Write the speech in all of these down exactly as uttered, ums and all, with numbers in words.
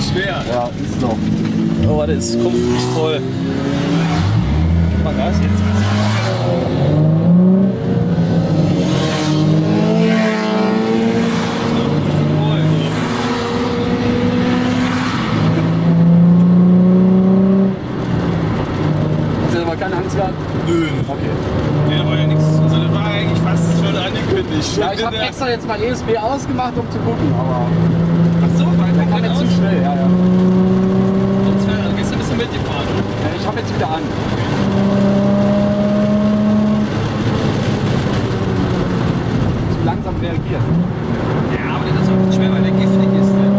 schwer. Ja, ist so. Oh, warte, es kommt nicht voll. Gib mal Gas jetzt. Hast du aber keine Angst gehabt? Nö. Okay. Nee, da war ja nichts. Also das war eigentlich fast schon angekündigt. Ja, ich habe extra jetzt mein E S P ausgemacht, um zu gucken, aber Ach so, war der kam jetzt zu schnell. Ja, ja. Sonst wäre gestern ein bisschen mitgefahren. Ja, ich habe jetzt wieder an. Zu langsam reagiert. Ja, aber das ist auch nicht schwer, weil der giftig ist. Ne?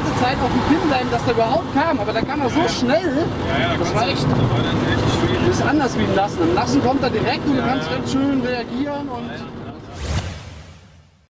ganze Zeit auf dem Pin bleiben, dass der überhaupt kam, aber der kam auch so schnell. Ja, ja, Das war echt, da war dann echt schwierig. das ist anders wie im Nassen. Im Nassen kommt er direkt und du Ja, kannst ja. recht schön reagieren und